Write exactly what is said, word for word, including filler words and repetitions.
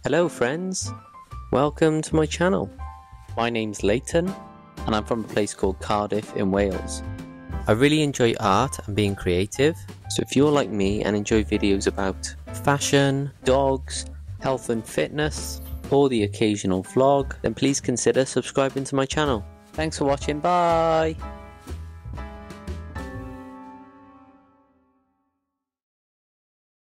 Hello friends, welcome to my channel. My name's Leighton and I'm from a place called Cardiff in Wales. I really enjoy art and being creative, so if you're like me and enjoy videos about fashion, dogs, health and fitness, or the occasional vlog, then please consider subscribing to my channel. Thanks for watching, bye!